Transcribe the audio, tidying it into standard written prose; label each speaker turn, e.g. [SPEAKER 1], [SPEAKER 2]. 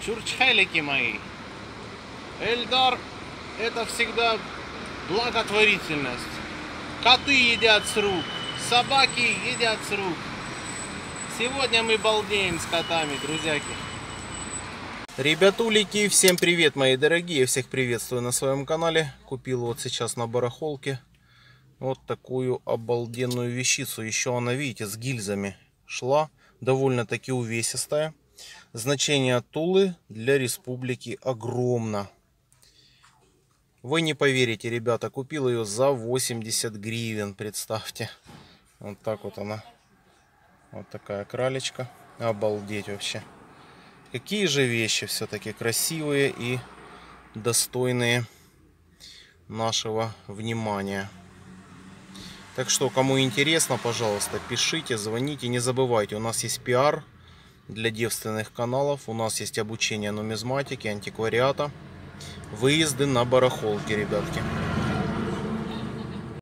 [SPEAKER 1] Чурчхелики мои. Эльдар — это всегда благотворительность. Коты едят с рук, собаки едят с рук. Сегодня мы балдеем с котами, друзьяки. Ребятулики, всем привет, мои дорогие. Всех приветствую на своем канале. Купил вот сейчас на барахолке вот такую обалденную вещицу. Еще она, видите, с гильзами шла. Довольно-таки увесистая. Значение Тулы для республики огромно. Вы не поверите, ребята, купил ее за 80 гривен, представьте. Вот так вот она. Вот такая кралечка. Обалдеть вообще. Какие же вещи все-таки красивые и достойные нашего внимания. Так что, кому интересно, пожалуйста, пишите, звоните. Не забывайте, у нас есть пиар для девственных каналов. У нас есть обучение нумизматики, антиквариата. Выезды на барахолке, ребятки.